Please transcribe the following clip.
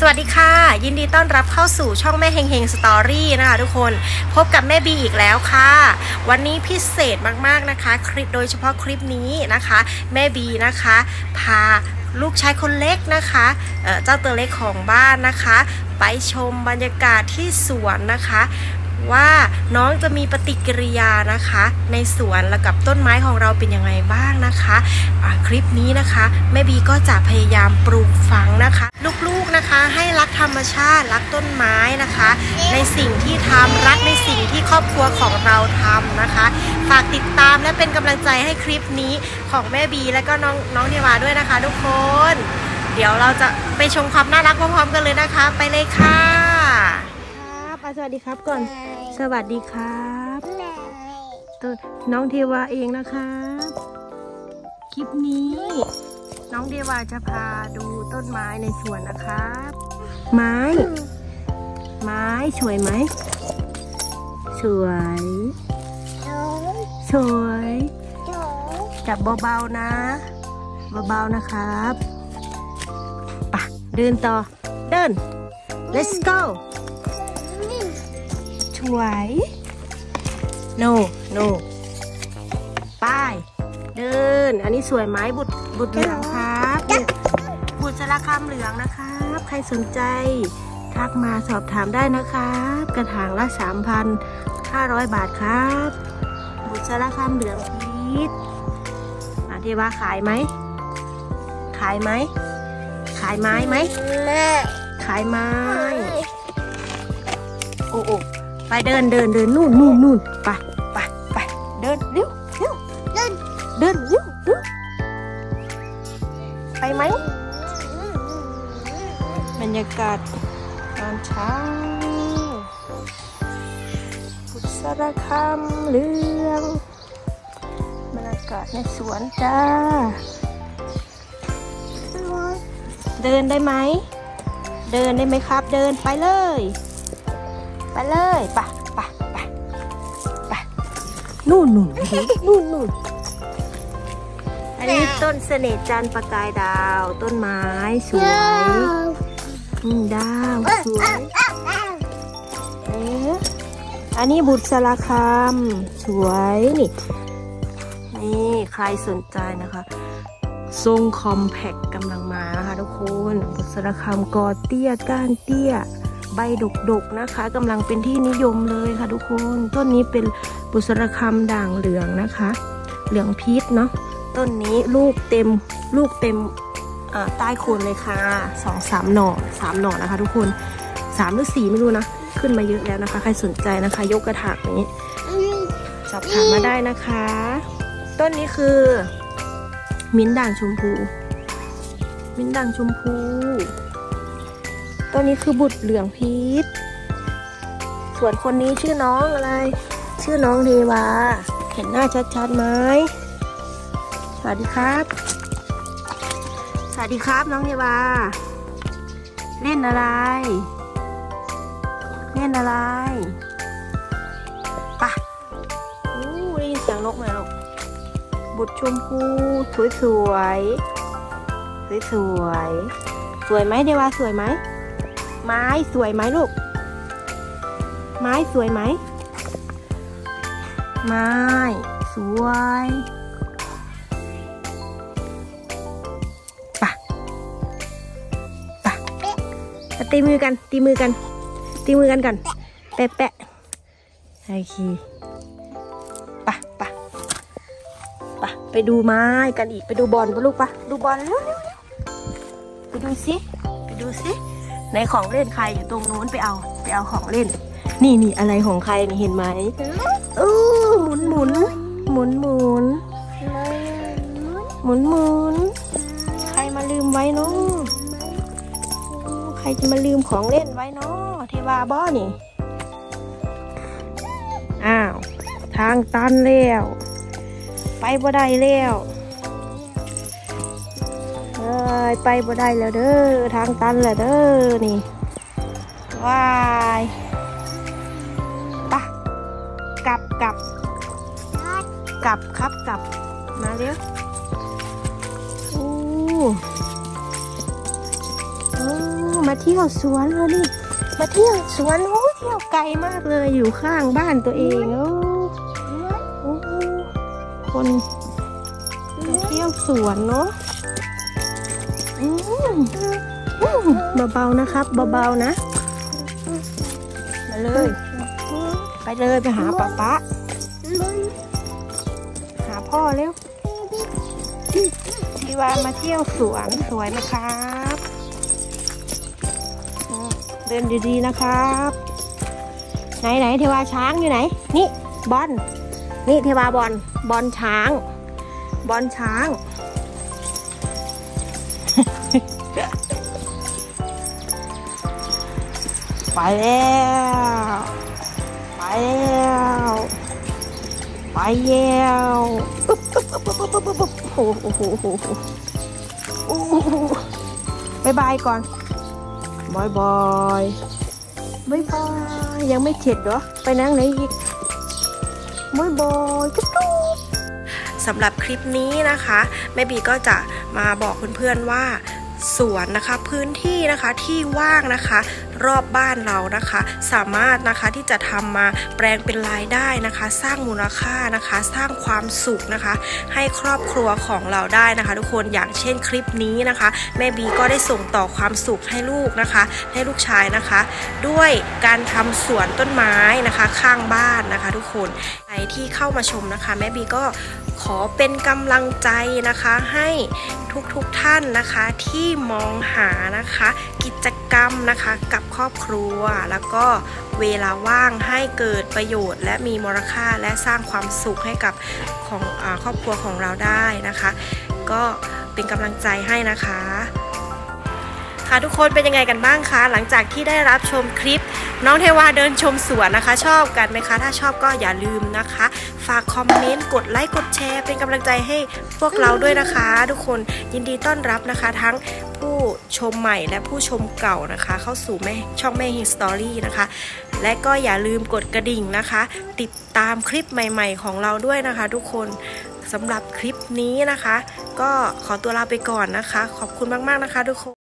สวัสดีค่ะยินดีต้อนรับเข้าสู่ช่องแม่เฮงเฮงสตอรี่นะคะทุกคนพบกับแม่บีอีกแล้วค่ะวันนี้พิเศษมากๆนะคะคลิปโดยเฉพาะคลิปนี้นะคะแม่บีนะคะพาลูกชายคนเล็กนะคะเจ้าตัวเล็กของบ้านนะคะไปชมบรรยากาศที่สวนนะคะว่าน้องจะมีปฏิกิริยานะคะในสวนและกับต้นไม้ของเราเป็นยังไงบ้างนะคะคลิปนี้นะคะแม่บีก็จะพยายามปลูกฝังนะคะลูกๆนะคะให้รักธรรมชาติรักต้นไม้นะคะในสิ่งที่ทำรักในสิ่งที่ครอบครัวของเราทำนะคะฝากติดตามและเป็นกำลังใจให้คลิปนี้ของแม่บีและก็น้องเทวาด้วยนะคะทุกคนเดี๋ยวเราจะไปชมความน่ารักพร้อมๆกันเลยนะคะไปเลยค่ะสวัสดีครับก่อนสวัสดีครับตัวน้องเทวาเองนะครับคลิปนี้น้องเทวาจะพาดูต้นไม้ในสวนนะครับไม้สวยไหมสวยจับเบาๆนะเบาๆนะครับไปเดินต่อเดิน let's goสวยโนไปเดินอันนี้สวยไหมบุตรเหลืองครับบุตรสารคามเหลืองนะครับใครสนใจทักมาสอบถามได้นะครับกระถางละ 3,500 บาทครับบุตรสารคามเหลืองพีชเทวาขายไหมขายไม้ไหมขายไม้โอ้ไปเดินนู่นไปเดินเร็วเดินเร็วไปไหมบรรยากาศตอนเช้าบุษราคำเหลืองบรรยากาศในสวนจ้าเดินได้ไหมครับเดินไปเลยไปนู่นอันนี้ต้นเสน่ห์จันทร์ประกายดาวต้นไม้สวยดาวสวยอันนี้บุษราคามสวยนี่ใครสนใจนะคะทรงคอมแพคกำลังมานะคะทุกคนบุษราคามกอเตี้ยก้านเตี้ยใบดกนะคะกำลังเป็นที่นิยมเลยค่ะทุกคนต้นนี้เป็นบุษราคามด่างเหลืองนะคะเหลืองพีชเนาะต้นนี้ลูกเต็มใต้โคนเลยค่ะ3 หน่อนะคะทุกคน3 หรือ 4ไม่รู้นะขึ้นมาเยอะแล้วนะคะใครสนใจนะคะยกกระถางนี้สอบถามมาได้นะคะต้นนี้คือมิ้นด่างชมพูตัวนี้คือบุตรเหลืองพีชส่วนคนนี้ชื่อน้องอะไรชื่อน้องเทวาเห็นหน้าชัดๆไหมสวัสดีครับน้องเทวาเล่นอะไรปะได้ยินเสียงนกไหมลูกบุตรชมพูสวยไหมเทวาสวยไหมไม้สวยไหมลูกไม้สวยไหมไม้สวยปะตีมือกันก่อนแปะโอเคไปดูไม้กันอีกไปดูบอลปะลูกปะดูบอลเร็วไปดูสิในของเล่นใครอยู่ตรงนู้นไปเอาของเล่นนี่อะไรของใครนี่เห็นไหมหมุนใครมาลืมไว้เนาะใครจะมาลืมของเล่นไว้เนาะเทวาบ้อนี่อ้าวทางตันแล้วไปบ่ได้แล้วไปบ่ได้แล้วเด้อทางตันแล้วเด้อนี่ว้ายปะกลับครับมาเร็ว มมาเที่ยวสวนเลยนี่มาเที่ยวสวนโอ้เที่ยวไกลมากเลยอยู่ข้างบ้านตัวเองโอ้คนมาเที่ยวสวนเนาะเบาๆนะครับเบาๆนะมาเลยไปเลยไปหาป๊าหาพ่อเร็วพี่ว่ามาเที่ยวสวนสวยนะครับเดินดีๆนะครับไหนเทวาช้างอยู่ไหนนี่บอลนี่เทวาบอลช้างไปแล้วโอ้บายบายก่อนบายยังไม่เข็ดเหรอไปนั่งไหนอีกบายจุ๊บสำหรับคลิปนี้นะคะแม่บีก็จะมาบอกเพื่อนๆว่าสวนนะคะพื้นที่นะคะที่ว่างนะคะรอบบ้านเรานะคะสามารถนะคะที่จะทำมาแปลงเป็นรายได้นะคะสร้างมูลค่านะคะสร้างความสุขนะคะให้ครอบครัวของเราได้นะคะทุกคนอย่างเช่นคลิปนี้นะคะแม่บีก็ได้ส่งต่อความสุขให้ลูกนะคะให้ลูกชายนะคะด้วยการทำสวนต้นไม้นะคะข้างบ้านนะคะทุกคนใครที่เข้ามาชมนะคะแม่บีก็ขอเป็นกำลังใจนะคะให้ทุกท่านนะคะที่มองหานะคะกิจกรรมนะคะกับครอบครัวแล้วก็เวลาว่างให้เกิดประโยชน์และมีมูลค่าและสร้างความสุขให้กับของครอบครัวของเราได้นะคะก็เป็นกำลังใจให้นะคะค่ะทุกคนเป็นยังไงกันบ้างคะหลังจากที่ได้รับชมคลิปน้องเทวาเดินชมสวนนะคะชอบกันไหมคะถ้าชอบก็อย่าลืมนะคะฝากคอมเมนต์กดไลค์กดแชร์เป็นกำลังใจให้พวกเราด้วยนะคะทุกคนยินดีต้อนรับนะคะทั้งผู้ชมใหม่และผู้ชมเก่านะคะเข้าสู่ช่องแม่ฮิงสตอรี่นะคะและก็อย่าลืมกดกระดิ่งนะคะติดตามคลิปใหม่ๆของเราด้วยนะคะทุกคนสำหรับคลิปนี้นะคะก็ขอตัวลาไปก่อนนะคะขอบคุณมากๆนะคะทุกคน